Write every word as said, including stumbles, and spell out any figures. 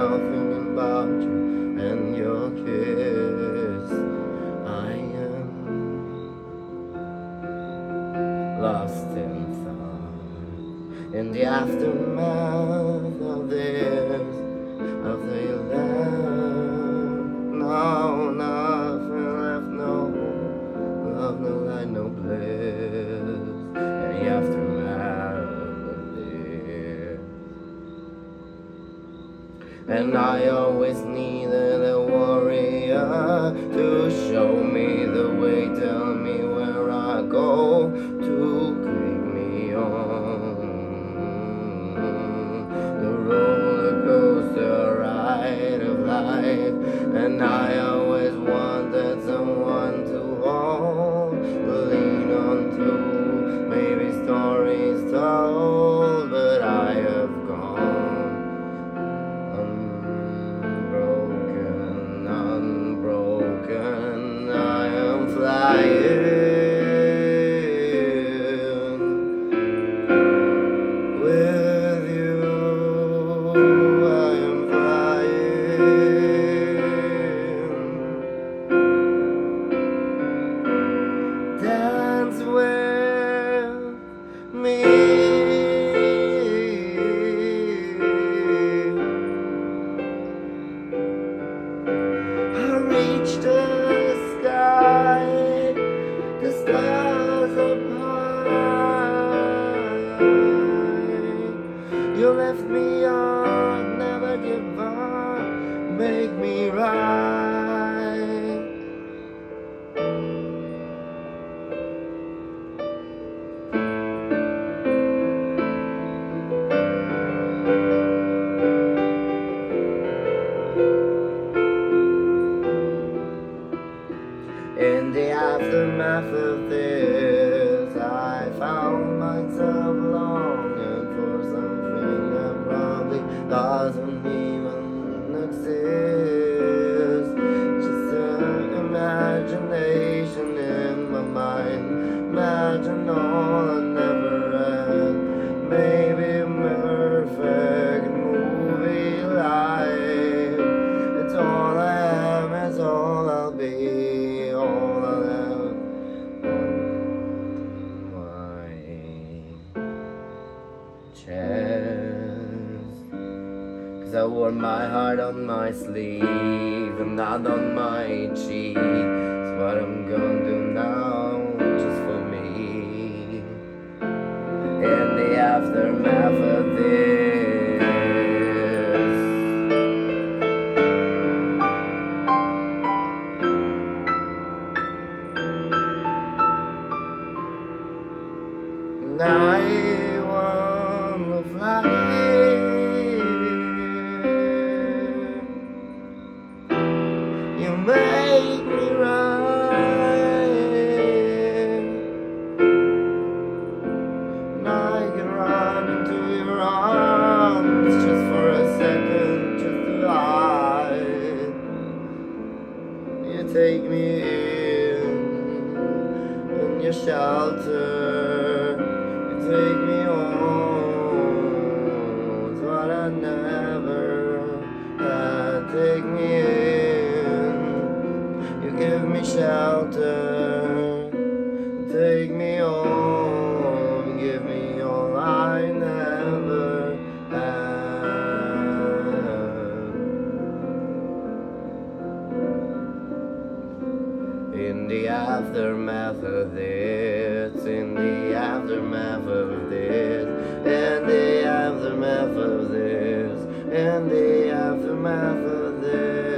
now thinking about you and your kiss. I am lost in thought in the aftermath of this, of the left. No, nothing left, no love, no light, no bliss in the aftermath of this. And I always needed a warrior to show me the way, tell me where I go, to take me on the roller coaster ride of life. And I always wanted someone to hold, lean on to, maybe stories told, but I have gone unbroken, unbroken. I am flying with you. I am flying. Dance with me. I reach the sky, the stars up high. You lift me up, never give up, make me right. In the aftermath of this, I found myself longing for something that probably doesn't even exist. Just an imagination in my mind, imagine all I never had. Maybe a perfect movie life. It's all I am, it's all I'll be. Cause I wore my heart on my sleeve and not on my cheek. It's what I'm gonna do now, just for me. In the aftermath of this, and I wanna fly. You make me run, and I can run into your arms just for a second, just to hide. You take me in, in your shelter. You take me home. It's what I never had. Take me in. You give me shelter. Take me home. Give me all I never had. In the aftermath of this, in the aftermath of this, in the aftermath of this, in the aftermath of this.